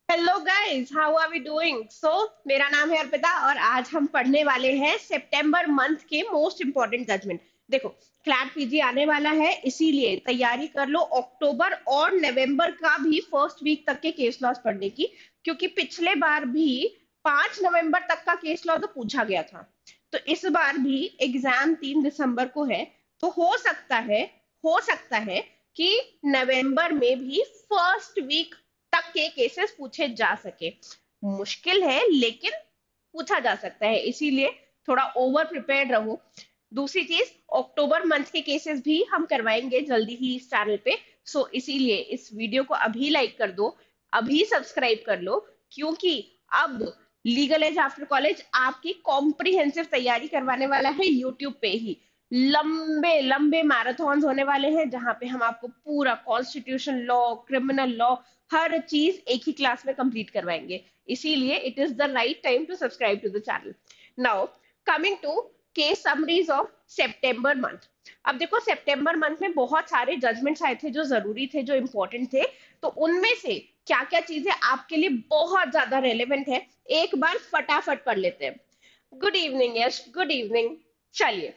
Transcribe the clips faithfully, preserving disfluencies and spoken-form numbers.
Hello guys, how are we doing? So मेरा नाम है अर्पिता और आज हम पढ़ने वाले हैं सितंबर मंथ के मोस्ट इंपॉर्टेंट जजमेंट। देखो, क्लैट पीजी आने वाला है, इसीलिए तैयारी कर लो अक्टूबर और नवंबर का भी फर्स्ट वीक तक के केस लॉस पढ़ने की, क्योंकि पिछले बार भी पांच नवंबर तक का केस लॉ तो पूछा गया था। तो इस बार भी एग्जाम तीन दिसंबर को है, तो हो सकता है हो सकता है कि नवंबर में भी फर्स्ट वीक तक के केसेस पूछे जा सके। मुश्किल है लेकिन पूछा जा सकता है, इसीलिए थोड़ा ओवर प्रिपेयर्ड रहो। दूसरी चीज, अक्टूबर मंथ के केसेस भी हम करवाएंगे जल्दी ही इस चैनल पे। सो इसीलिए इस वीडियो को अभी लाइक कर दो, अभी सब्सक्राइब कर लो, क्योंकि अब लीगल एज आफ्टर कॉलेज आपकी कॉम्प्रिहेंसिव तैयारी करवाने वाला है यूट्यूब पे ही। लंबे लंबे मैराथन होने वाले हैं जहां पे हम आपको पूरा कॉन्स्टिट्यूशन लॉ, क्रिमिनल लॉ, हर चीज एक ही क्लास में कंप्लीट करवाएंगे। इसीलिए it is the right time to subscribe to the channel. Now coming to case summaries of September month. अब देखो, सितंबर मंथ में बहुत सारे जजमेंट्स आए थे जो जरूरी थे, जो इंपॉर्टेंट थे। तो उनमें से क्या क्या चीजें आपके लिए बहुत ज्यादा रेलेवेंट है, एक बार फटाफट पढ़ लेते हैं। Good evening Yash, good evening. चलिए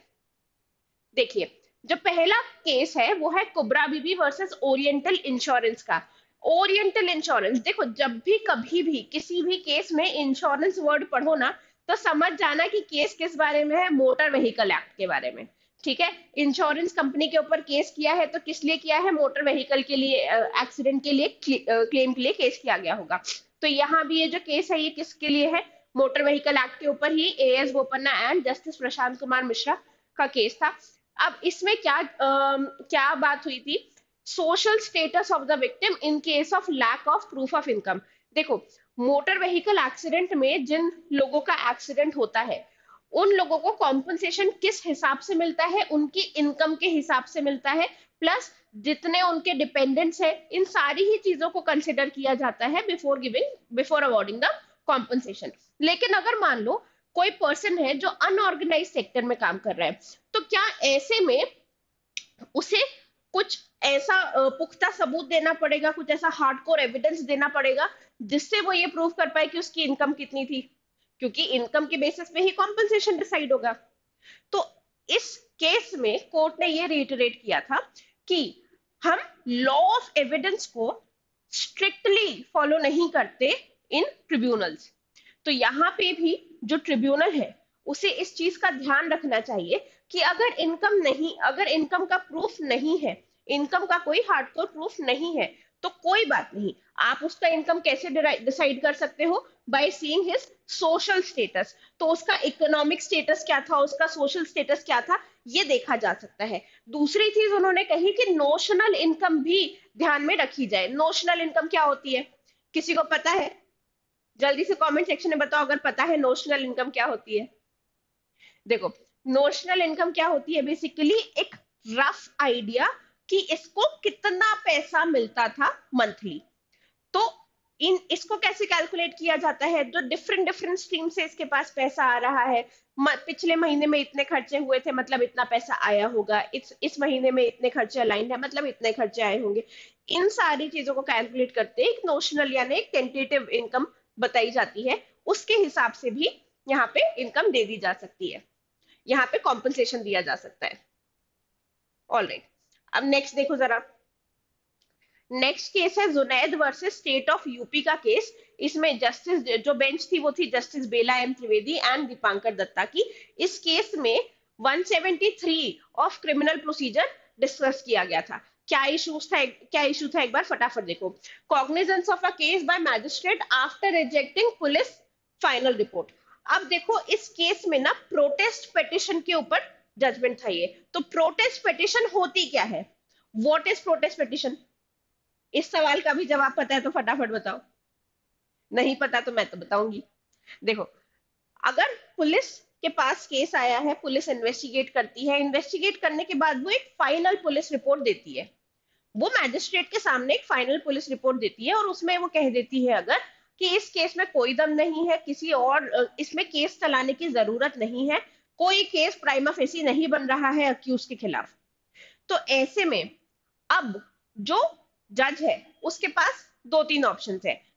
देखिए, जो पहला केस है वो है Kubra Bibi versus oriental insurance का। ओरिएंटल इंश्योरेंस, देखो जब भी कभी भी किसी भी केस में इंश्योरेंस वर्ड पढ़ो ना, तो समझ जाना कि केस किस बारे में है, मोटर व्हीकल एक्ट के बारे में। ठीक है, इंश्योरेंस कंपनी के ऊपर केस किया है, तो किस लिए किया है? मोटर व्हीकल के लिए, एक्सीडेंट के लिए, क्लेम के लिए केस किया गया होगा। तो यहाँ भी ये जो केस है ये किसके लिए है? मोटर व्हीकल एक्ट के ऊपर ही A S Bopanna and justice Prashant Kumar Mishra का केस था। अब इसमें क्या अम, क्या बात हुई थी? Social status of the victim in case of lack of proof of income. देखो, मोटर व्हीकल एक्सीडेंट में जिन लोगों का एक्सीडेंट होता है, उन लोगों को कॉम्पनसेशन किस हिसाब से मिलता है? उनकी इनकम के हिसाब से मिलता है, प्लस जितने उनके डिपेंडेंट्स है, इन सारी ही चीजों को कंसिडर किया जाता है before giving before awarding the compensation. लेकिन अगर मान लो कोई पर्सन है जो अनऑर्गेनाइज सेक्टर में काम कर रहा है, तो क्या ऐसे में उसे कुछ ऐसा अ, पुख्ता सबूत देना पड़ेगा, कुछ ऐसा हार्डकोर एविडेंस देना पड़ेगा जिससे वो ये प्रूव कर पाए कि उसकी इनकम कितनी थी, क्योंकि इनकम के बेसिस पे ही कॉम्पनसेशन डिसाइड होगा। तो इस केस में कोर्ट ने ये रिटरेट किया था कि हम लॉ ऑफ एविडेंस को स्ट्रिक्टली फॉलो नहीं करते इन ट्रिब्यूनल्स। तो यहाँ पे भी जो ट्रिब्यूनल है उसे इस चीज का ध्यान रखना चाहिए कि अगर इनकम नहीं अगर इनकम का प्रूफ नहीं है, इनकम का कोई हार्डकोर प्रूफ नहीं है, तो कोई बात नहीं। आप उसका इनकम कैसे डिसाइड कर सकते हो? By seeing his social status. तो उसका इकोनॉमिक स्टेटस क्या था, उसका सोशल स्टेटस क्या था, ये देखा जा सकता है। दूसरी चीज उन्होंने कही कि नोशनल इनकम भी ध्यान में रखी जाए। नोशनल इनकम क्या होती है? किसी को पता है? जल्दी से कमेंट सेक्शन में बताओ अगर पता है नोशनल इनकम क्या होती है। देखो, नोशनल इनकम क्या होती है? बेसिकली एक रफ आइडिया कि इसको कितना पैसा मिलता था मंथली। तो इन इसको कैसे कैलकुलेट किया जाता है? जो डिफरेंट डिफरेंट स्ट्रीम से इसके पास पैसा आ रहा है, म, पिछले महीने में इतने खर्चे हुए थे मतलब इतना पैसा आया होगा, इस इस महीने में इतने खर्चे अलाइंड है मतलब इतने खर्चे आए होंगे। इन सारी चीजों को कैलकुलेट करते एक नोशनल यानी एक टेंटेटिव इनकम बताई जाती है। उसके हिसाब से भी यहाँ पे इनकम दे दी जा सकती है, यहाँ पे कॉम्पनसेशन दिया जा सकता है। ऑल राइट, अब नेक्स्ट देखो जरा। नेक्स्ट केस है Junaid versus state of UP का केस। इसमें जस्टिस जो बेंच थी वो थी justice Bela M Trivedi and Dipankar Datta की। इस केस में one seventy three of criminal procedure discuss किया गया था। क्या इश्यूज था क्या इशू था एक बार फटाफट देखो। Cognizance of a case by magistrate after rejecting police final report. अब देखो, इस केस में ना प्रोटेस्ट पिटिशन के ऊपर जजमेंट था ये। तो प्रोटेस्ट पिटिशन होती क्या है? What is protest petition? इस सवाल का भी जवाब पता है तो फटाफट बताओ, नहीं पता तो मैं तो बताऊंगी। देखो, अगर पुलिस के पास केस आया है, पुलिस इन्वेस्टिगेट करती है, इन्वेस्टिगेट करने के बाद वो एक फाइनल पुलिस रिपोर्ट देती है। वो मैजिस्ट्रेट के सामने एक फाइनल पुलिस रिपोर्ट देती है और उसमें वो कह देती है अगर कि इस केस में कोई दम नहीं है, किसी और इसमें केस चलाने की जरूरत नहीं है, कोई केस प्राइमा फेसी नहीं बन रहा है अक्यूज के खिलाफ। तो ऐसे में अब जो जज है उसके पास दो तीन ऑप्शन है।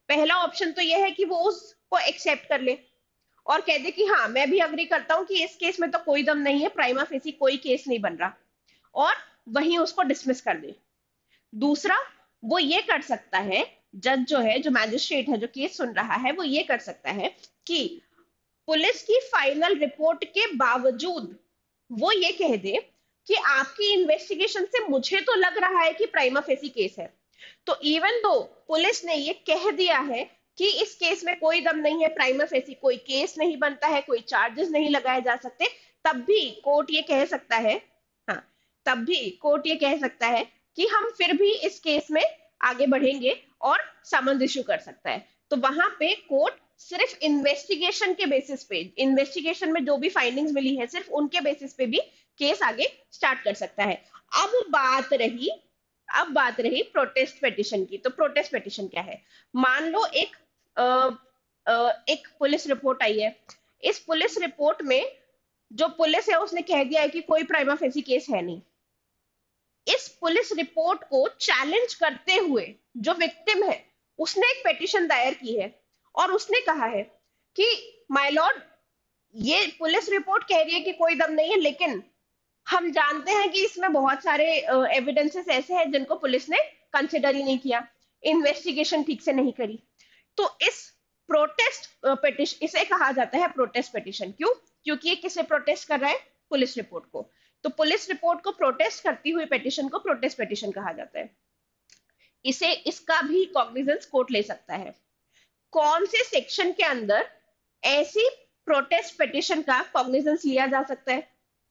पहला ऑप्शन तो यह है कि वो उसको एक्सेप्ट कर ले और कह दे कि हाँ मैं भी अग्री करता हूँ कि इस केस में तो कोई दम नहीं है, प्राइमा फेसी कोई केस नहीं बन रहा, और वहीं उसको डिसमिस कर दे। दूसरा, वो ये कर सकता है, जज जो है, जो मैजिस्ट्रेट है जो केस सुन रहा है, वो ये कर सकता है कि पुलिस की फाइनल रिपोर्ट के बावजूद वो ये कह दे कि आपकी इन्वेस्टिगेशन से मुझे तो लग रहा है कि प्राइमा फेसी केस है। तो इवन दो पुलिस ने ये कह दिया है कि इस केस में कोई दम नहीं है, प्राइमा फेसी कोई केस नहीं बनता है, कोई चार्जेस नहीं लगाए जा सकते, तब भी कोर्ट ये कह सकता है, हाँ, तब भी कोर्ट ये कह सकता है कि हम फिर भी इस केस में आगे बढ़ेंगे और समन इशू कर सकता है। तो वहां पे कोर्ट सिर्फ इन्वेस्टिगेशन के बेसिस पे, इन्वेस्टिगेशन में जो भी फाइंडिंग्स मिली है सिर्फ उनके बेसिस पे भी केस आगे स्टार्ट कर सकता है। अब बात रही अब बात रही प्रोटेस्ट पेटिशन की। तो प्रोटेस्ट पेटिशन क्या है? मान लो एक आ, आ, एक पुलिस रिपोर्ट आई है। इस पुलिस रिपोर्ट में जो पुलिस है उसने कह दिया है कि कोई प्राइमा फेसी केस है नहीं। इस पुलिस रिपोर्ट को चैलेंज करते हुए जो विक्टिम है उसने एक पेटिशन दायर की है और उसने कहा है कि माय लॉर्ड, ये पुलिस रिपोर्ट कह रही है कि कोई दम नहीं है, लेकिन हम जानते हैं कि इसमें बहुत सारे एविडेंसेस ऐसे हैं जिनको पुलिस ने कंसिडर ही नहीं किया, इन्वेस्टिगेशन ठीक से नहीं करी। तो इस प्रोटेस्ट पिटिशन, इसे कहा जाता है प्रोटेस्ट पिटिशन। क्यों? क्योंकि ये किसे प्रोटेस्ट कर रहा है? पुलिस रिपोर्ट को। तो पुलिस रिपोर्ट को प्रोटेस्ट करती हुई पिटिशन को प्रोटेस्ट पिटिशन कहा जाता है। इसे इसका भी कॉग्निजेंस कोर्ट ले सकता है। कौन से सेक्शन के अंदर ऐसी प्रोटेस्ट पिटिशन का कॉग्निजेंस लिया जा सकता है?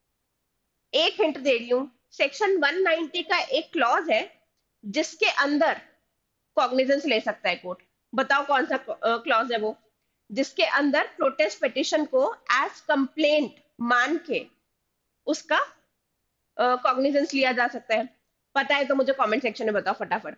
एक हिंट दे रही हूं, सेक्शन एक सौ नब्बे का एक क्लॉज है जिसके अंदर कॉग्निजेंस ले सकता है कोर्ट। बताओ कौन सा क्लॉज है वो, जिसके अंदर प्रोटेस्ट पिटिशन को एज कंप्लेंट मान के उसका कॉग्निजेंस लिया जा सकता है। पता है तो मुझे कमेंट सेक्शन में बताओ फटाफट।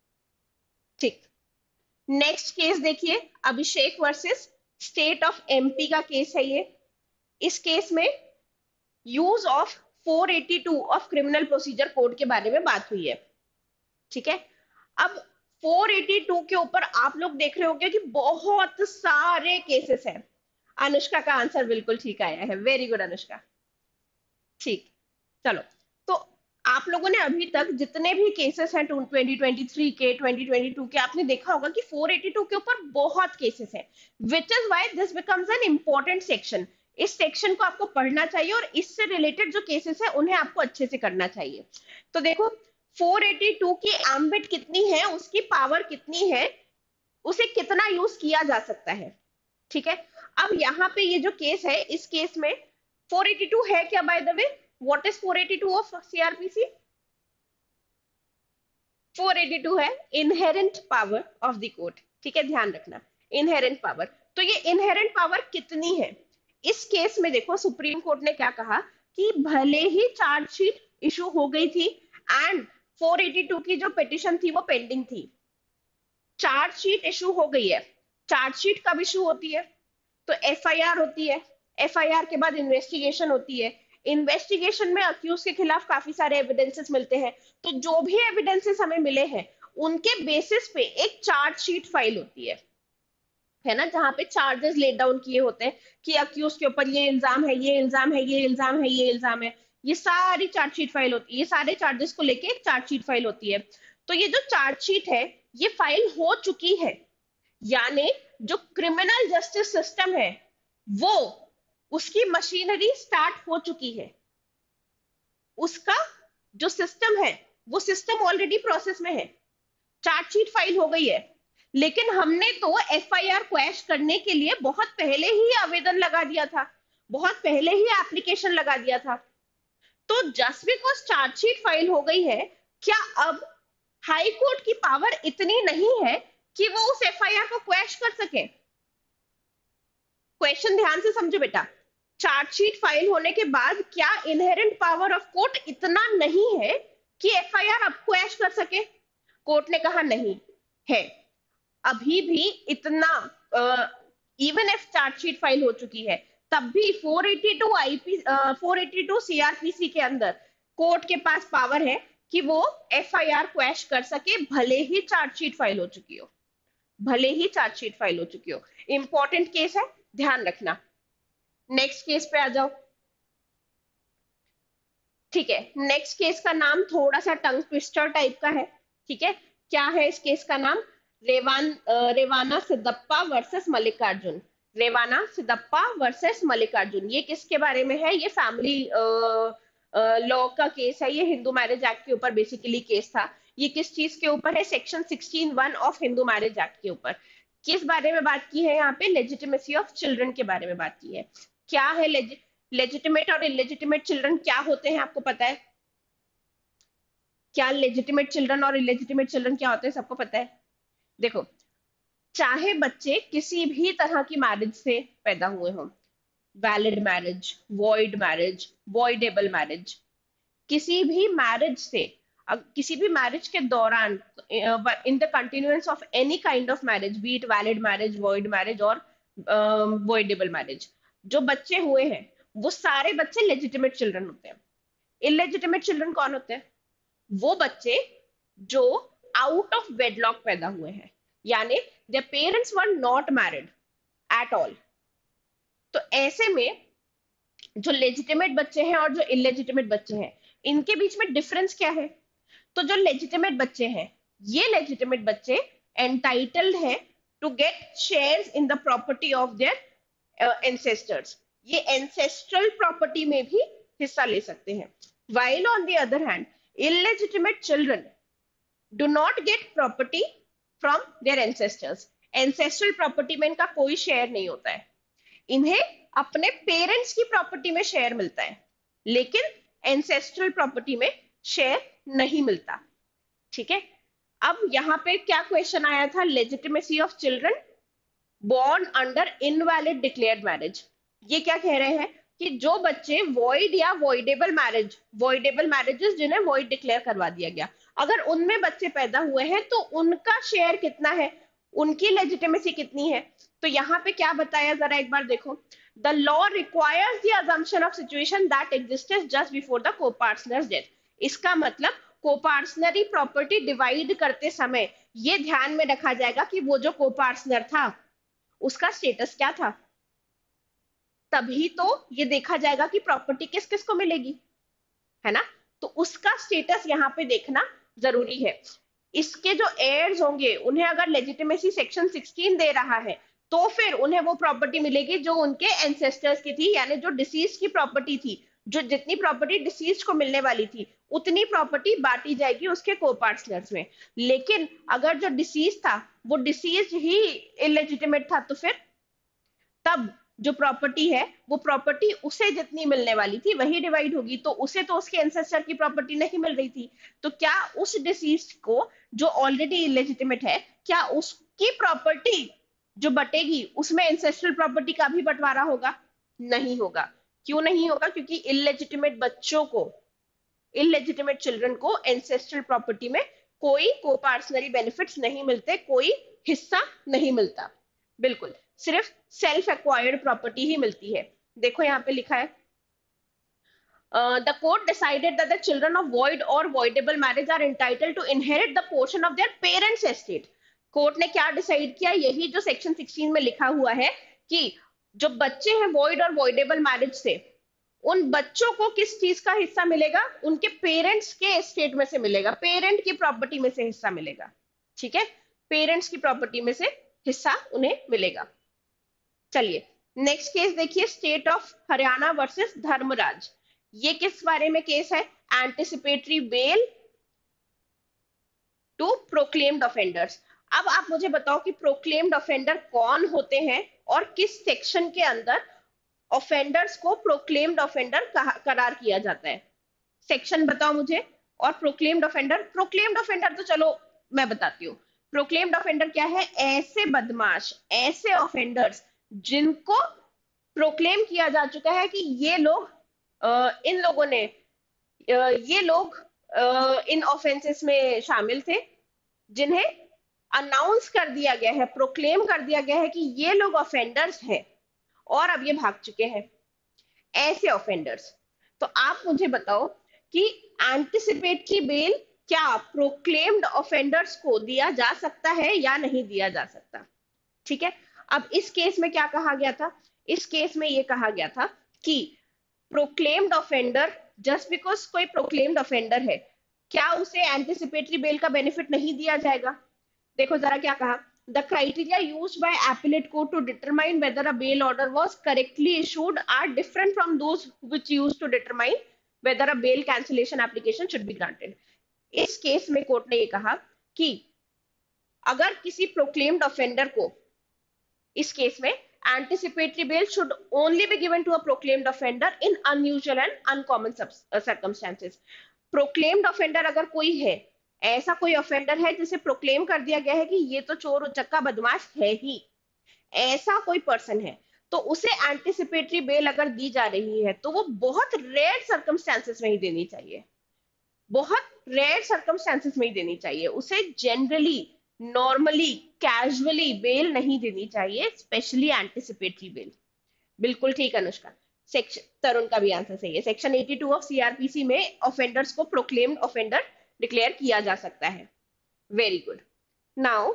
ठीक, नेक्स्ट केस देखिए, Abhishek versus state of MP का केस है ये। इस केस में यूज ऑफ चार सौ बयासी ऑफ क्रिमिनल प्रोसीजर कोड के बारे में बात हुई है। ठीक है, अब चार सौ बयासी के ऊपर आप लोग देख रहे होंगे कि बहुत सारे केसेस हैं। अनुष्का का आंसर बिल्कुल ठीक आया है, वेरी गुड अनुष्का। ठीक, चलो, तो आप लोगों ने अभी तक जितने भी केसेस हैं ट्वेंटी ट्वेंटी थ्री के, ट्वेंटी ट्वेंटी टू के, आपने देखा होगा कि चार सौ बयासी के ऊपर बहुत केसेस हैं, which is why this becomes an important section. इस सेक्शन को आपको पढ़ना चाहिए और इससे रिलेटेड जो केसेस है उन्हें आपको अच्छे से करना चाहिए। तो देखो, चार सौ बयासी की एम्बिट कितनी है, उसकी पावर कितनी है, उसे कितना यूज किया जा सकता है। ठीक है, अब यहाँ पे ये जो केस है, इस केस में चार सौ बयासी है क्या? By the way, what is चार सौ बयासी ऑफ सीआरपीसी? चार सौ बयासी है inherent power of the court. ठीक है, ध्यान रखना, इनहेरेंट पावर। तो ये इनहेरेंट पावर कितनी है? इस केस में देखो, सुप्रीम कोर्ट ने क्या कहा कि भले ही चार्जशीट इशू हो गई थी एंड चार सौ बयासी की जो पिटिशन थी वो पेंडिंग थी, चार्जशीट इशू हो गई है। चार्जशीट कब इशू होती है? तो एफआईआर होती है, एफआईआर के बाद इन्वेस्टिगेशन होती है, इन्वेस्टिगेशन में अक्यूज के खिलाफ काफी सारे एविडेंसेस मिलते हैं। तो जो भी एविडेंसेस हमें मिले हैं उनके बेसिस पे एक चार्जशीट फाइल होती है, है ना, जहां पे चार्जेस लेट डाउन किए होते हैं कि अक्यूज के ऊपर ये इल्जाम है, ये इल्जाम है, ये इल्जाम है, ये इल्जाम है। ये सारी चार्जशीट फाइल होती है, ये सारे चार्जेस को लेके एक चार्जशीट फाइल होती है। तो ये जो चार्जशीट है ये फाइल हो चुकी है, यानी जो क्रिमिनल जस्टिस सिस्टम है वो, उसकी मशीनरी स्टार्ट हो चुकी है, उसका जो सिस्टम है वो सिस्टम ऑलरेडी प्रोसेस में है, चार्जशीट फाइल हो गई है। लेकिन हमने तो एफआईआर क्वैश करने के लिए बहुत पहले ही आवेदन लगा दिया था, बहुत पहले ही एप्लीकेशन लगा दिया था। तो जस्ट बिकॉज चार्जशीट फाइल हो गई है, क्या अब हाई कोर्ट की पावर इतनी नहीं है कि वो उस एफआईआर को क्वैश कर सके? क्वेश्चन ध्यान से समझो बेटा, चार्जशीट फाइल होने के बाद क्या इनहेरेंट पावर ऑफ कोर्ट इतना नहीं है कि एफआईआर अब क्वैश कर सके? कोर्ट ने कहा नहीं है, अभी भी इतना, इवन इफ चार्जशीट फाइल हो चुकी है तब भी चार सौ बयासी आईपी चार सौ बयासी सीआरपीसी के अंदर कोर्ट के पास पावर है कि वो एफआईआर क्वैश कर सके भले ही चार्जशीट फाइल हो चुकी हो। भले ही चार्जशीट फाइल हो चुकी हो। इंपॉर्टेंट केस है, ध्यान रखना। नेक्स्ट केस पे आ जाओ। ठीक है, नेक्स्ट केस का नाम थोड़ा सा टंग ट्विस्टर टाइप का है। ठीक है, क्या है इस केस का नाम? Revan uh, Revana Siddappa versus Mallikarjun. Revana Siddappa versus Mallikarjun, ये किसके बारे में है? ये फैमिली लॉ का केस है। ये हिंदू मैरिज एक्ट के ऊपर बेसिकली केस था। ये किस चीज के ऊपर है? Section sixteen one of Hindu marriage act के ऊपर। किस बारे में बात की है यहाँ पे? लेजिटिमेसी ऑफ चिल्ड्रन के बारे में बात की है। क्या है लेजिटिमेट और इलेजिटिमेट चिल्ड्रन क्या होते हैं, आपको पता है? क्या लेजिटिमेट चिल्ड्रन और इलेजिटिमेट चिल्ड्रन क्या होते हैं, सबको पता है? देखो, चाहे बच्चे किसी भी तरह की मैरिज से पैदा हुए हों, valid marriage, void marriage, voidable marriage, किसी भी मैरिज से, किसी भी मैरिज के दौरान, in the continuance of any kind of marriage, be it valid marriage, void marriage और वॉइडेबल मैरिज, जो बच्चे हुए हैं वो सारे बच्चे लेजिटिमेट चिल्ड्रन होते हैं। इलेजिटिमेट चिल्ड्रन कौन होते हैं? वो बच्चे जो आउट ऑफ वेडलॉक पैदा हुए हैं, यानी their parents were not married at all. तो ऐसे में जो लेजिटिमेट बच्चे हैं और जो इलेजिटिमेट बच्चे हैं, इनके बीच में डिफरेंस क्या है? तो जो लेजिटिमेट बच्चे हैं, ये लेजिटिमेट बच्चे एंटाइटल्ड है to get shares in the property of their ancestors. ये एंसेस्ट्रल प्रॉपर्टी में भी हिस्सा ले सकते हैं। while on the other hand, illegitimate children do not get property from their ancestors. ancestral property में इनका कोई शेयर नहीं होता है। इन्हें अपने पेरेंट्स की प्रॉपर्टी में शेयर मिलता है, लेकिन एंसेस्ट्रल प्रॉपर्टी में शेयर नहीं मिलता। ठीक है, अब यहाँ पे क्या क्वेश्चन आया था? Legitimacy of children born under invalid declared marriage. ये क्या कह रहे हैं कि जो बच्चे वॉइड या वॉइडेबल मैरिज, वॉइडेबल मैरिजेस जिन्हें वॉइड डिक्लेयर करवा दिया गया, अगर उनमें बच्चे पैदा हुए हैं तो उनका शेयर कितना है, उनकी लेजिटिमेसी कितनी है? तो यहाँ पे क्या बताया, जरा एक बार देखो। The law requires the assumption of situation that existed just before the copartners death. इसका मतलब कोपार्टनरी प्रॉपर्टी डिवाइड करते समय ये ध्यान में रखा जाएगा कि वो जो कोपार्टनर था उसका स्टेटस क्या था, तभी तो ये देखा जाएगा कि प्रॉपर्टी किस किस को मिलेगी, है ना? तो उसका स्टेटस यहाँ पे देखना जरूरी है। इसके जो एयर्स होंगे उन्हें अगर लेजिटिमेसी सेक्शन सिक्सटीन दे रहा है तो फिर उन्हें वो प्रॉपर्टी मिलेगी जो उनके एंसेस्टर्स की थी, यानी जो डिसीज की प्रॉपर्टी थी। जो जितनी प्रॉपर्टी डिसीज को मिलने वाली थी उतनी प्रॉपर्टी बांटी जाएगी उसके कोपार्टनर्स में। लेकिन अगर जो डिसीज था वो डिसीज ही इलेजिटिमेट था तो फिर तब जो प्रॉपर्टी है वो प्रॉपर्टी उसे जितनी मिलने वाली थी वही डिवाइड होगी। तो उसे तो उसके एंसेस्टर की प्रॉपर्टी नहीं मिल रही थी, तो क्या उस डिसीज को जो ऑलरेडी इलेजिटिमेट है, क्या उसकी प्रॉपर्टी जो बटेगी उसमें एंसेस्ट्रल प्रॉपर्टी का भी बंटवारा होगा? नहीं होगा। क्यों नहीं होगा? क्योंकि इलेजिटिमेट बच्चों को, इलेजिटिमेट चिल्ड्रन को एंसेस्ट्रल प्रॉपर्टी में कोई कोपार्टनरी बेनिफिट्स नहीं मिलते, कोई हिस्सा नहीं मिलता। बिल्कुल, सिर्फ सेल्फ एक्वायर्ड प्रॉपर्टी ही मिलती है। देखो यहाँ पे लिखा है, the court decided that the children of void और voidable marriage are entitled to inherit the portion of their parents estate. Court ने क्या डिसाइड किया? यही जो सेक्शन सिक्सटीन में लिखा हुआ है कि जो बच्चे हैं वॉइड और वॉइडेबल मैरिज से, उन बच्चों को किस चीज का हिस्सा मिलेगा? उनके पेरेंट्स के एस्टेट में से मिलेगा, पेरेंट की प्रॉपर्टी में से हिस्सा मिलेगा। ठीक है, पेरेंट्स की प्रॉपर्टी में से हिस्सा उन्हें मिलेगा। चलिए नेक्स्ट केस देखिए, state of Haryana versus Dharmraj. ये किस बारे में केस है? Anticipatory bail to proclaimed offenders. अब आप मुझे बताओ कि प्रोक्लेम्ड ऑफेंडर कौन होते हैं और किस सेक्शन के अंदर ऑफेंडर्स को प्रोक्लेम्ड ऑफेंडर करार किया जाता है? सेक्शन बताओ मुझे। और प्रोक्लेम्ड ऑफेंडर, प्रोक्लेम्ड ऑफेंडर तो चलो मैं बताती हूँ। प्रोक्लेम्ड ऑफेंडर क्या है? ऐसे बदमाश, ऐसे ऑफेंडर्स जिनको प्रोक्लेम किया जा चुका है कि ये लोग आ, इन लोगों ने आ, ये लोग आ, इन ऑफेंसेस में शामिल थे, जिन्हें अनाउंस कर दिया गया है, प्रोक्लेम कर दिया गया है कि ये लोग ऑफेंडर्स हैं और अब ये भाग चुके हैं, ऐसे ऑफेंडर्स। तो आप मुझे बताओ कि एंटिसिपेटरी बेल क्या प्रोक्लेम्ड ऑफेंडर्स को दिया जा सकता है या नहीं दिया जा सकता। ठीक है, अब इस केस में क्या कहा गया था, इस केस में ये कहा गया था कि प्रोक्लेम्ड ऑफेंडर, जस्ट बिकॉज कोई प्रोक्लेम्ड ऑफेंडर है, क्या उसे एंटिसिपेटरी बेल का बेनिफिट नहीं दिया जाएगा। देखो जरा क्या कहा, the criteria used by appellate court to determine whether a bail order was correctly issued are different from those which used to determine whether a bail cancellation application should be granted। इस case में court ने ये कहा कि अगर किसी proclaimed offender को, इस केस में anticipatory bail should only be given to a proclaimed offender in unusual and uncommon circumstances. Proclaimed offender अगर कोई है, ऐसा कोई ऑफेंडर है जिसे प्रोक्लेम कर दिया गया है कि ये तो चोर उचक्का बदमाश है ही, ऐसा कोई पर्सन है, तो उसे एंटिसिपेटरी बेल अगर दी जा रही है तो वो बहुत रेयर सर्कमस्टेंसेस में ही देनी चाहिए, बहुत रेयर सर्कमस्टेंसेस में ही देनी चाहिए। उसे जनरली, नॉर्मली, कैजुअली बेल नहीं देनी चाहिए, स्पेशली एंटिसिपेटरी बेल। बिल्कुल ठीक अनुष्का, सेक्शन तरुण का भी आंसर सही है। सेक्शन बयासी ऑफ सीआरपीसी में ऑफेंडर्स को प्रोक्लेम्ड ऑफेंडर डिक्लेयर किया जा सकता है। Very good. Now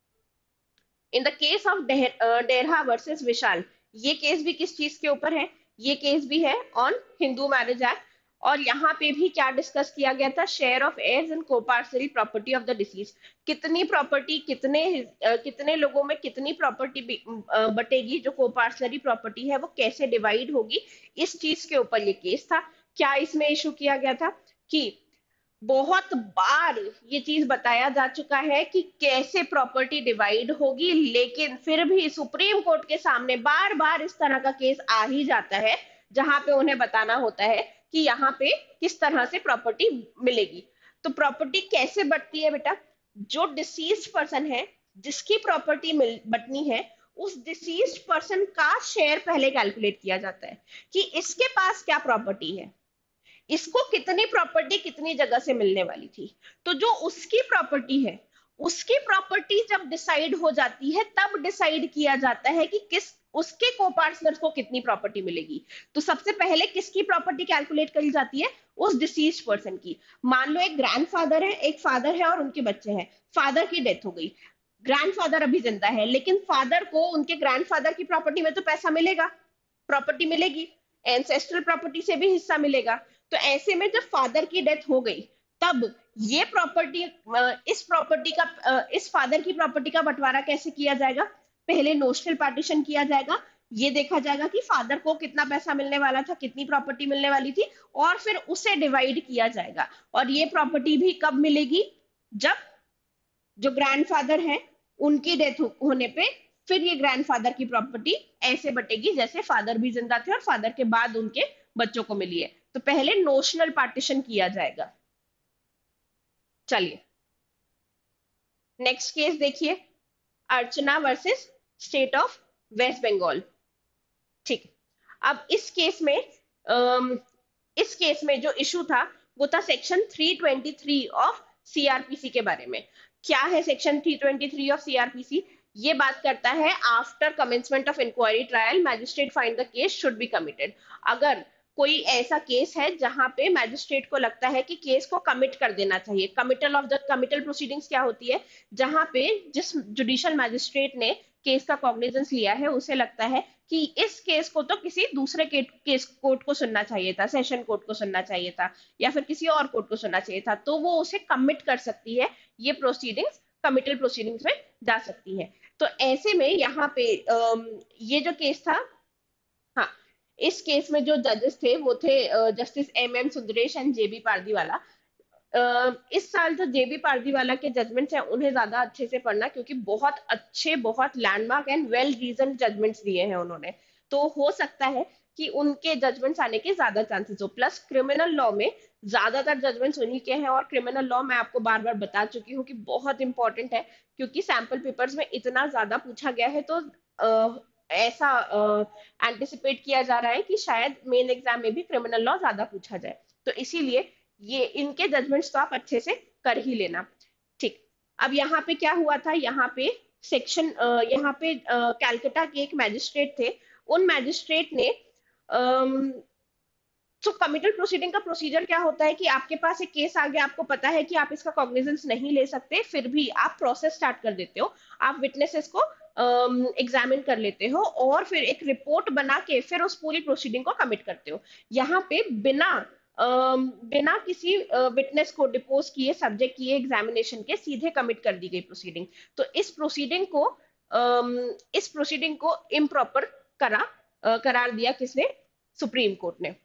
in the case of Derha versus Vishal, ये केस भी किस चीज के ऊपर है, ये केस भी है ऑन हिंदू मैरिज एक्ट, और यहाँ पे भी क्या डिस्कस किया गया था, share of heirs and coparcenary property of the deceased, कितनी प्रॉपर्टी, कितने uh, कितने लोगों में कितनी प्रॉपर्टी uh, बटेगी, जो कोपार्सरी प्रॉपर्टी है वो कैसे डिवाइड होगी, इस चीज के ऊपर ये केस था। क्या इसमें इशू किया गया था कि बहुत बार ये चीज बताया जा चुका है कि कैसे प्रॉपर्टी डिवाइड होगी, लेकिन फिर भी सुप्रीम कोर्ट के सामने बार बार इस तरह का केस आ ही जाता है जहां पे उन्हें बताना होता है कि यहाँ पे किस तरह से प्रॉपर्टी मिलेगी। तो प्रॉपर्टी कैसे बढ़ती है बेटा, जो डिसीज्ड पर्सन है, जिसकी प्रॉपर्टी बटनी है, उस डिसीज्ड पर्सन का शेयर पहले कैलकुलेट किया जाता है कि इसके पास क्या प्रॉपर्टी है, इसको कितनी प्रॉपर्टी कितनी जगह से मिलने वाली थी। तो जो उसकी प्रॉपर्टी है, उसकी प्रॉपर्टी जब डिसाइड हो जाती है तब डिसाइड किया जाता है कि किस, उसके को-पार्टनर्स को कितनी प्रॉपर्टी मिलेगी। तो सबसे पहले किसकी प्रॉपर्टी कैलकुलेट करी जाती है, उस डिसीज्ड पर्सन की। मान लो एक ग्रैंडफादर है, एक फादर है और उनके बच्चे हैं, फादर की डेथ हो गई, ग्रैंडफादर अभी जिंदा है, लेकिन फादर को उनके ग्रैंडफादर की प्रॉपर्टी में तो पैसा मिलेगा, प्रॉपर्टी मिलेगी, एंसेस्ट्रल प्रॉपर्टी से भी हिस्सा मिलेगा। तो ऐसे में जब फादर की डेथ हो गई तब ये प्रॉपर्टी, इस प्रॉपर्टी का, इस फादर की प्रॉपर्टी का बंटवारा कैसे किया जाएगा, पहले नोशनल पार्टीशन किया जाएगा, ये देखा जाएगा कि फादर को कितना पैसा मिलने वाला था, कितनी प्रॉपर्टी मिलने वाली थी, और फिर उसे डिवाइड किया जाएगा। और ये प्रॉपर्टी भी कब मिलेगी, जब जो ग्रैंडफादर है उनकी डेथ होने पे फिर ये ग्रैंडफादर की प्रॉपर्टी ऐसे बटेगी जैसे फादर भी जिंदा थे और फादर के बाद उनके बच्चों को मिली है। तो पहले नोशनल पार्टीशन किया जाएगा। चलिए नेक्स्ट केस देखिए, Archana versus state of West Bengal. ठीक, अब इस केस में अम, इस केस में जो इशू था वो था सेक्शन तीन सौ तेईस ऑफ सीआरपीसी के बारे में। क्या है सेक्शन तीन सौ तेईस ऑफ सीआरपीसी, ये बात करता है after commencement of inquiry trial magistrate find the case should be committed. अगर कोई ऐसा केस है जहां पे मैजिस्ट्रेट को लगता है कि केस को कमिट कर देना चाहिए, committal of the committal proceedings क्या होती है, जहां पे जिस जुडिशियल मैजिस्ट्रेट ने केस का कॉग्निजेंस लिया है उसे लगता है कि इस केस को तो किसी दूसरे केस कोर्ट को सुनना चाहिए था, सेशन कोर्ट को सुनना चाहिए था या फिर किसी और कोर्ट को सुनना चाहिए था, तो वो उसे कमिट कर सकती है, ये प्रोसीडिंग्स कमिटल प्रोसीडिंग्स में जा सकती है। तो ऐसे में यहाँ पे ये जो केस था, हाँ, इस केस में जो जजेस थे वो थे justice M M Sundaresh and J B Pardiwala. इस साल जो जेबी पारदीवाला के जजमेंट्स हैं उन्हें ज्यादा अच्छे से पढ़ना, क्योंकि बहुत अच्छे, बहुत landmark and well reason judgments दिए हैं उन्होंने, तो हो सकता है कि उनके जजमेंट्स आने के ज्यादा चांसेस हो। प्लस क्रिमिनल लॉ में ज्यादातर जजमेंट्स उन्हीं के हैं, और क्रिमिनल लॉ मैं आपको बार बार बता चुकी हूँ कि बहुत इंपॉर्टेंट है, क्योंकि सैंपल पेपर्स में इतना ज्यादा पूछा गया है, तो uh, ऐसा एंटिसिपेट uh, किया जा रहा है कि शायद मेन एग्जाम में भी क्रिमिनल लॉ ज्यादा पूछा जाए, तो इसीलिए ये इनके जजमेंट्स तो आप अच्छे से कर ही लेना। ठीक, अब यहाँ पे क्या हुआ था, यहाँ पे सेक्शन यहाँ पे कैलकाटा के एक मैजिस्ट्रेट थे, उन मैजिस्ट्रेट ने सो कमिटल प्रोसीडिंग का प्रोसीजर क्या होता है कि आपके पास एक केस आ गया, आपको पता है कि आप इसका कॉग्निजेंस नहीं ले सकते, फिर भी आप प्रोसेस स्टार्ट कर देते हो, आप विटनेसेस को एग्जामिन um, कर लेते हो और फिर एक रिपोर्ट बना के फिर उस पूरी प्रोसीडिंग को कमिट करते हो। यहाँ पे बिना um, बिना किसी विटनेस uh, को डिपोज किए, सब्जेक्ट किए एग्जामिनेशन के, सीधे कमिट कर दी गई प्रोसीडिंग। तो इस प्रोसीडिंग को um, इस प्रोसीडिंग को इम्प्रॉपर करा uh, करार दिया किसने? सुप्रीम कोर्ट ने।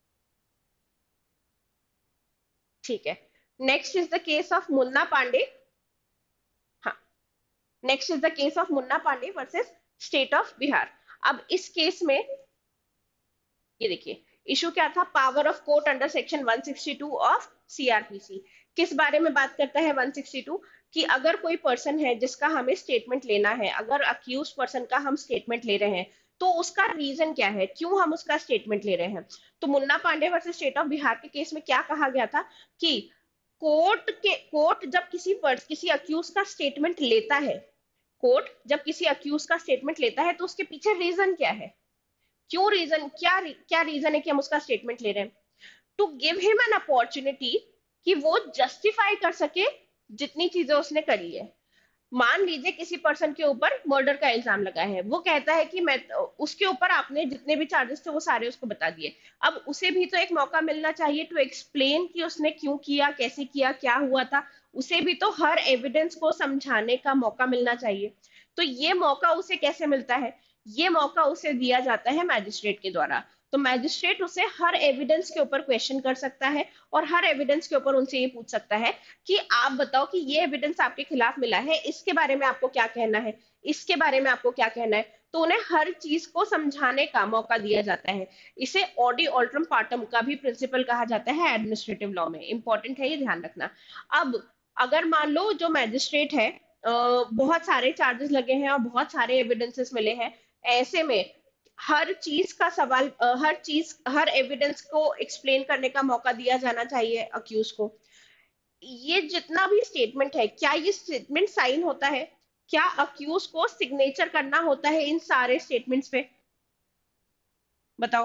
ठीक है, next is the case of Munna Pandey. हाँ, next is the case of Munna Pandey versus state of Bihar. अब इस केस में ये देखिए, इशू क्या था? Power of court under section one sixty two of CrPC. किस बारे में बात करता है वन सिक्सटी टू? कि अगर कोई पर्सन है जिसका हमें स्टेटमेंट लेना है, अगर अक्यूज पर्सन का हम स्टेटमेंट ले रहे हैं, तो उसका रीजन क्या है, क्यों हम उसका स्टेटमेंट ले रहे हैं। तो Munna Pandey versus state of Bihar के केस में क्या कहा गया था कि कोर्ट के कोर्ट जब किसी पर्स किसी अक्यूज का स्टेटमेंट लेता है, कोर्ट जब किसी अक्यूज का स्टेटमेंट लेता है तो उसके पीछे रीजन क्या है, क्यों रीजन क्या क्या रीजन है कि हम उसका स्टेटमेंट ले रहे हैं? To give him an opportunity कि वो जस्टिफाई कर सके जितनी चीजें उसने करी है। मान लीजिए किसी पर्सन के ऊपर मर्डर का इल्जाम लगा है, वो कहता है कि मैं, उसके ऊपर आपने जितने भी चार्जेस थे वो सारे उसको बता दिए, अब उसे भी तो एक मौका मिलना चाहिए टू एक्सप्लेन कि उसने क्यों किया, कैसे किया, क्या हुआ था। उसे भी तो हर एविडेंस को समझाने का मौका मिलना चाहिए। तो ये मौका उसे कैसे मिलता है? ये मौका उसे दिया जाता है मैजिस्ट्रेट के द्वारा। तो मैजिस्ट्रेट उसे हर एविडेंस के ऊपर क्वेश्चन कर सकता है और हर एविडेंस के ऊपर उनसे ये पूछ सकता है कि आप बताओ कि ये एविडेंस आपके खिलाफ मिला है, इसके बारे में आपको क्या कहना है, इसके बारे में आपको क्या कहना है। तो उन्हें हर चीज को समझाने का मौका दिया जाता है। इसे ऑडी ऑल्ट्रम पार्टम का भी प्रिंसिपल कहा जाता है एडमिनिस्ट्रेटिव लॉ में। इंपॉर्टेंट है, ये ध्यान रखना। अब अगर मान लो जो मैजिस्ट्रेट है, बहुत सारे चार्जेस लगे हैं और बहुत सारे एविडेंसेस मिले हैं, ऐसे में हर चीज का सवाल, हर चीज हर एविडेंस को एक्सप्लेन करने का मौका दिया जाना चाहिए अक्यूज को। ये जितना भी स्टेटमेंट है, क्या ये स्टेटमेंट साइन होता है? क्या अक्यूज को सिग्नेचर करना होता है इन सारे स्टेटमेंट्स पे? बताओ।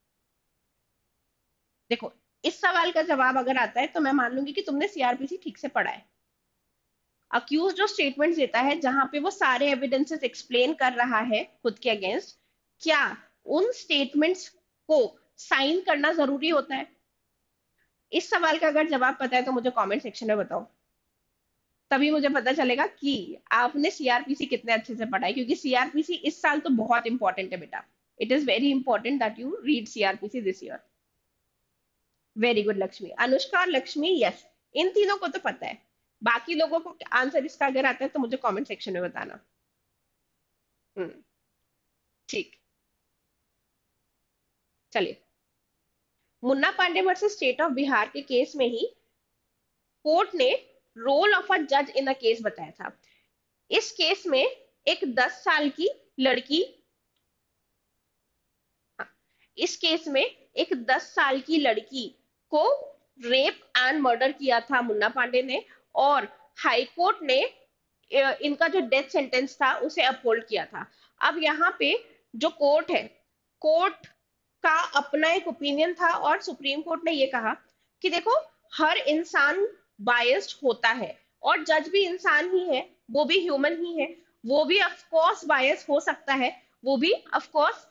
देखो, इस सवाल का जवाब अगर आता है तो मैं मान लूंगी कि तुमने सीआरपीसी ठीक से पढ़ा है। अक्यूज जो स्टेटमेंट देता है जहां पे वो सारे एविडेंसेस एक्सप्लेन कर रहा है खुद के अगेंस्ट, क्या उन स्टेटमेंट्स को साइन करना जरूरी होता है? इस सवाल का अगर जवाब पता है तो मुझे कमेंट सेक्शन में बताओ, तभी मुझे पता चलेगा कि आपने सीआरपीसी कितने अच्छे से पढ़ा है। क्योंकि सीआरपीसी इस साल तो बहुत इंपॉर्टेंट है बेटा। It is very important that you read CrPC this year. Very good Lakshmi. Anushka और लक्ष्मी, यस, इन तीनों को तो पता है। बाकी लोगों को आंसर इसका अगर आता है तो मुझे कमेंट सेक्शन में बताना। हम्म, ठीक, चलिए। Munna Pandey versus state of Bihar के केस में ही कोर्ट ने रोल ऑफ अ जज इन अ केस बताया था। इस केस में एक दस साल की लड़की, इस केस में एक दस साल की लड़की को रेप एंड मर्डर किया था मुन्ना पांडे ने, और हाई कोर्ट ने इनका जो डेथ सेंटेंस था उसे अपहोल्ड किया था। अब यहाँ पे जो कोर्ट है, कोर्ट का अपना एक ओपिनियन था और सुप्रीम कोर्ट ने ये कहा कि देखो, हर इंसान बायस्ड होता है और जज भी इंसान ही है, वो भी ह्यूमन ही है, वो भी ऑफ कोर्स बायस हो सकता है, वो भी ऑफ कोर्स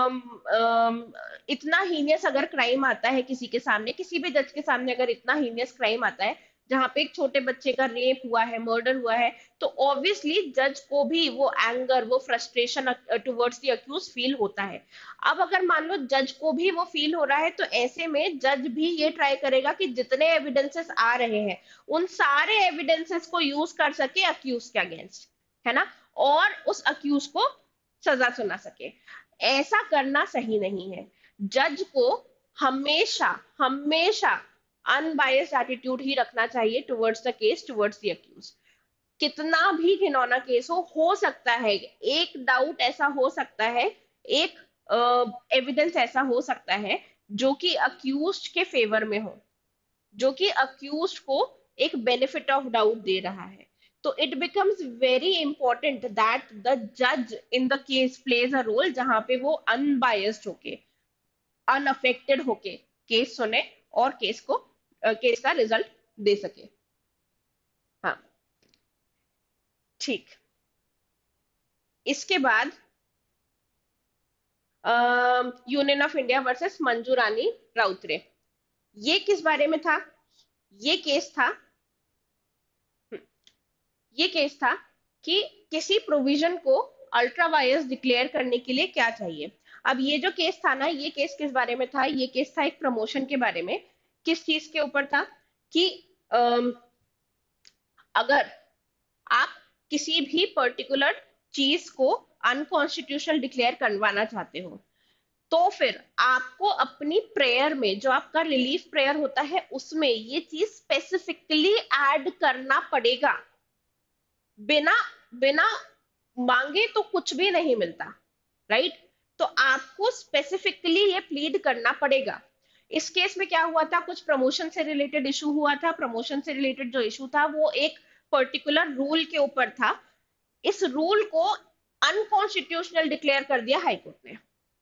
इतना हीनियस अगर क्राइम आता है किसी के सामने, किसी भी जज के सामने अगर इतना हीनियस क्राइम आता है जहां पे एक छोटे बच्चे का रेप हुआ है, मर्डर हुआ है, तो ऑब्वियसली जज को भी वो एंगर, वो frustration towards the accused feel होता है। अब अगर मान लो जज को भी वो फील हो रहा है, तो ऐसे में जज भी ये ट्राई करेगा कि जितने एविडेंसेस आ रहे हैं उन सारे एविडेंसेस को यूज कर सके अक्यूज के अगेंस्ट, है ना, और उस अक्यूज को सजा सुना सके। ऐसा करना सही नहीं है। जज को हमेशा हमेशा अनबायस्ड एटीट्यूड ही रखना चाहिए towards the case, towards the accused. कितना भी घिनौना केस हो हो सकता है एक डाउट ऐसा हो सकता है, एक एविडेंस uh, ऐसा हो सकता है जो कि अक्यूज्ड के फेवर में हो, जो कि अक्यूज्ड को एक बेनिफिट ऑफ डाउट दे रहा है। तो it becomes very important that the जज in the case plays a role, जहां पे वो अनबायस्ड होके, अनअफेक्टेड होके केस सुने और केस को केस का रिजल्ट दे सके। हाँ ठीक। इसके बाद union of India versus Manju Rani Routray, ये किस बारे में था? ये केस था ये केस था कि किसी प्रोविजन को अल्ट्रा वायर्स डिक्लेयर करने के लिए क्या चाहिए। अब ये जो केस था ना, ये केस किस बारे में था? ये केस था एक प्रमोशन के बारे में। किस चीज के ऊपर था कि अम, अगर आप किसी भी पर्टिकुलर चीज को अनकॉन्स्टिट्यूशनल डिक्लेयर करवाना चाहते हो, तो फिर आपको अपनी प्रेयर में, जो आपका रिलीफ प्रेयर होता है, उसमें ये चीज स्पेसिफिकली ऐड करना पड़ेगा। बिना बिना मांगे तो कुछ भी नहीं मिलता, राइट? तो आपको स्पेसिफिकली ये प्लीड करना पड़ेगा। इस केस में क्या हुआ था? कुछ प्रमोशन से रिलेटेड इशू हुआ था। प्रमोशन से रिलेटेड जो इशू था वो एक पर्टिकुलर रूल के ऊपर था। इस रूल को अनकॉन्स्टिट्यूशनल डिक्लेयर कर दिया हाईकोर्ट ने।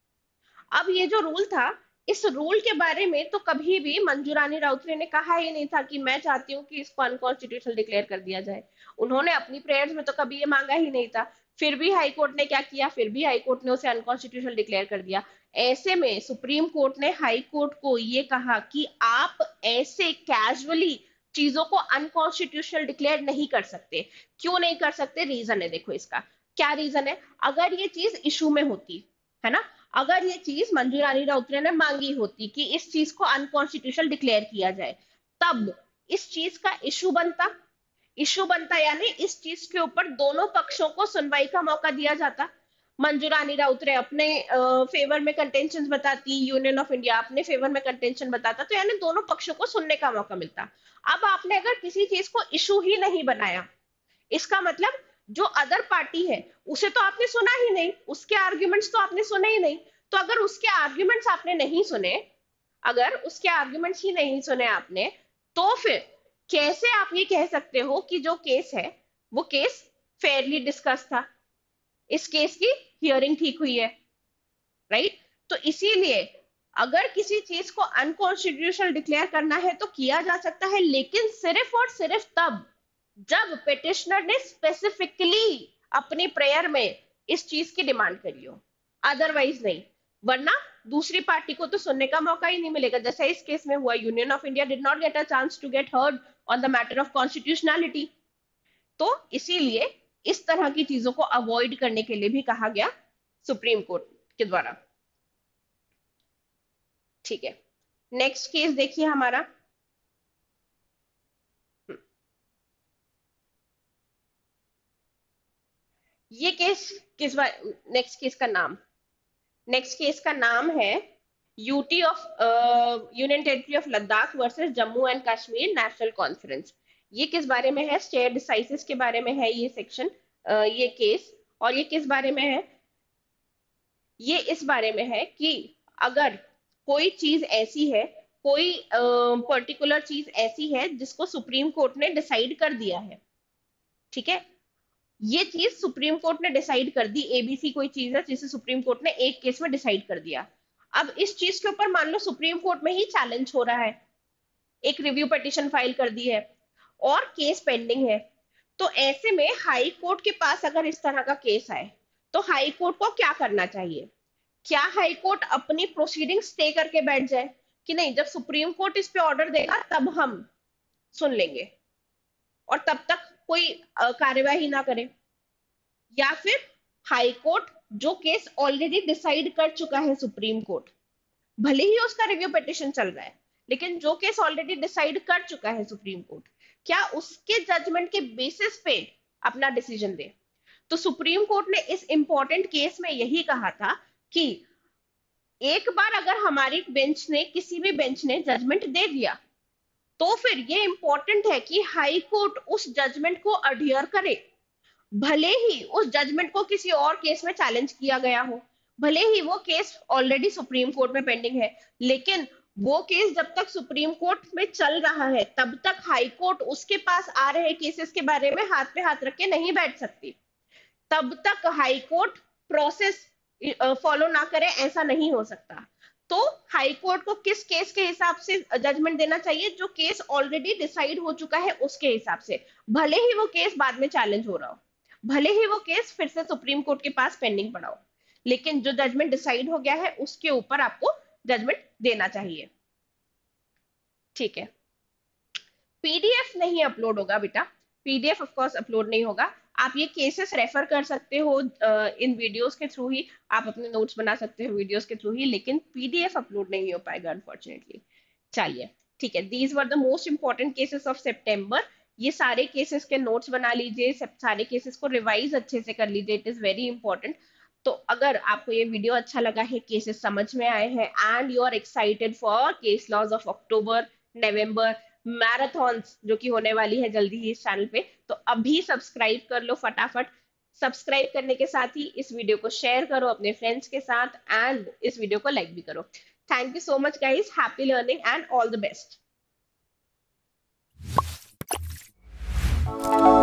अब ये जो रूल था, इस रूल के बारे में तो कभी भी मंजू रानी राउतरे ने कहा ही नहीं था कि मैं चाहती हूँ कि इसको अनकॉन्स्टिट्यूशनल डिक्लेयर कर दिया जाए। उन्होंने अपनी प्रेयर्स में तो कभी ये मांगा ही नहीं था। फिर भी हाईकोर्ट ने क्या किया? फिर भी हाईकोर्ट ने उसे अनकॉन्स्टिट्यूशनल डिक्लेयर कर दिया। ऐसे में सुप्रीम कोर्ट ने हाईकोर्ट को ये कहा कि आप ऐसे कैजुअली चीजों को अनकॉन्स्टिट्यूशनल डिक्लेयर नहीं कर सकते। क्यों नहीं कर सकते? रीजन है, देखो इसका क्या रीजन है। अगर ये चीज इशू में होती है ना, अगर ये चीज मंजू रानी राउतरे ने मांगी होती कि इस चीज को अनकॉन्स्टिट्यूशनल डिक्लेयर किया जाए, तब इस चीज का इशू बनता इशू बनता यानी इस चीज के ऊपर दोनों पक्षों को सुनवाई का मौका दिया जाता। मंजू रानी राउतरे अपने फेवर में कंटेंशन बताती, यूनियन ऑफ इंडिया अपने फेवर में कंटेंशन बताता, तो यानी दोनों पक्षों को सुनने का मौका मिलता। अब आपने अगर किसी चीज को इशू ही नहीं बनाया, इसका मतलब जो अदर पार्टी है उसे तो आपने सुना ही नहीं, उसके आर्ग्यूमेंट्स तो आपने सुने ही नहीं। तो अगर उसके आर्ग्यूमेंट्स आपने नहीं सुने अगर उसके आर्ग्यूमेंट्स ही नहीं सुने आपने, तो फिर कैसे आप ये कह सकते हो कि जो केस है वो केस फेयरली डिस्कस था, इस केस की हियरिंग ठीक हुई है, राइट? तो इसीलिए अगर किसी चीज को अनकॉन्स्टिट्यूशनल डिक्लेयर करना है तो किया जा सकता है, लेकिन सिर्फ और सिर्फ तब जब पिटिशनर ने स्पेसिफिकली अपनी प्रेयर में इस चीज की डिमांड करी हो, अदरवाइज नहीं। वरना दूसरी पार्टी को तो सुनने का मौका ही नहीं मिलेगा। जैसे इस केस में हुआ, union of India did not get a chance to get heard on the matter of constitutionality. तो इसीलिए इस तरह की चीजों को अवॉइड करने के लिए भी कहा गया सुप्रीम कोर्ट के द्वारा। ठीक है, नेक्स्ट केस देखिए हमारा। ये केस किस बार, नेक्स्ट केस का नाम नेक्स्ट केस का नाम है UT of union territory of Ladakh versus Jammu and Kashmir national conference. ये किस बारे में है? स्टेट डिसाइसिस के बारे में है ये सेक्शन, ये केस। और ये किस बारे में है? ये इस बारे में है कि अगर कोई चीज ऐसी है, कोई पर्टिकुलर uh, चीज ऐसी है जिसको सुप्रीम कोर्ट ने डिसाइड कर दिया है, ठीक है, ये चीज सुप्रीम कोर्ट ने डिसाइड कर दी, एबीसी कोई चीज है जिसे सुप्रीम कोर्ट ने एक केस में डिसाइड कर दिया। अब इस चीज के ऊपर मान लो सुप्रीम कोर्ट में ही चैलेंज हो रहा है, एक रिव्यू पिटीशन फाइल कर दी है और केस पेंडिंग है। तो ऐसे में हाई कोर्ट के पास अगर इस तरह का केस आए तो हाई कोर्ट को क्या करना चाहिए? क्या हाई कोर्ट अपनी प्रोसीडिंग स्टे करके बैठ जाए कि नहीं, जब सुप्रीम कोर्ट इस पे ऑर्डर देगा तब हम सुन लेंगे, और तब तक कोई कार्यवाही ना करे? या फिर हाई कोर्ट जो केस ऑलरेडी डिसाइड कर चुका है सुप्रीम कोर्ट, भले ही उसका रिव्यू पिटीशन चल रहा है, लेकिन जो केस ऑलरेडी डिसाइड कर चुका है सुप्रीम कोर्ट, क्या उसके जजमेंट के बेसिस पे अपना डिसीजन दे? तो सुप्रीम कोर्ट ने इस इंपॉर्टेंट केस में यही कहा था कि एक बार अगर हमारी बेंच ने, किसी भी बेंच ने जजमेंट दे दिया, तो फिर ये इंपॉर्टेंट है कि हाई कोर्ट उस जजमेंट को अडियर करे, भले ही उस जजमेंट को किसी और केस में चैलेंज किया गया हो, भले ही वो केस ऑलरेडी सुप्रीम कोर्ट में पेंडिंग है, लेकिन वो केस जब तक सुप्रीम कोर्ट में चल रहा है तब तक हाई कोर्ट उसके पास आ रहे केसेस के बारे में हाथ पे हाथ रख के नहीं बैठ सकती। तब तक हाई कोर्ट प्रोसेस फॉलो ना करे, ऐसा नहीं हो सकता। तो हाई कोर्ट को किस केस के हिसाब से जजमेंट देना चाहिए, जो केस ऑलरेडी डिसाइड हो चुका है उसके हिसाब से, भले ही वो केस बाद में चैलेंज हो रहा हो, भले ही वो केस फिर से सुप्रीम कोर्ट के पास पेंडिंग पड़ा हो, लेकिन जो जजमेंट डिसाइड हो गया है उसके ऊपर आपको जजमेंट देना चाहिए। ठीक है, पीडीएफ नहीं अपलोड होगा बेटा, पीडीएफ ऑफ कोर्स अपलोड नहीं होगा। आप ये केसेस रेफर कर सकते हो इन वीडियोस के थ्रू ही, आप अपने नोट्स बना सकते हो वीडियोस के थ्रू ही, लेकिन पीडीएफ अपलोड नहीं हो पाएगा अनफॉर्चुनेटली। चलिए ठीक है, these were the most important cases of September. ये सारे केसेस के नोट्स बना लीजिए, सारे केसेस को रिवाइज अच्छे से कर लीजिए, इट इज वेरी इंपॉर्टेंट। तो अगर आपको ये वीडियो अच्छा लगा है, केसेस समझ में आए हैं and you are excited for case laws of October November marathons जो कि होने वाली है जल्दी ही इस चैनल पे, तो अभी सब्सक्राइब कर लो फटाफट। सब्सक्राइब करने के साथ ही इस वीडियो को शेयर करो अपने फ्रेंड्स के साथ एंड इस वीडियो को लाइक भी करो। Thank you so much guys, happy learning and all the best.